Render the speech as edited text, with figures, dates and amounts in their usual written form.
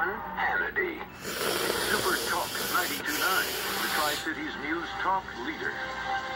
Sean Hannity. Super Talk 92.9, the Tri-Cities News Talk leader.